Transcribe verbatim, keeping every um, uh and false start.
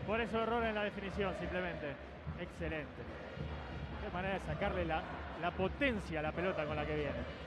Por eso error en la definición, simplemente. Excelente. Qué manera de sacarle la, la potencia a la pelota con la que viene.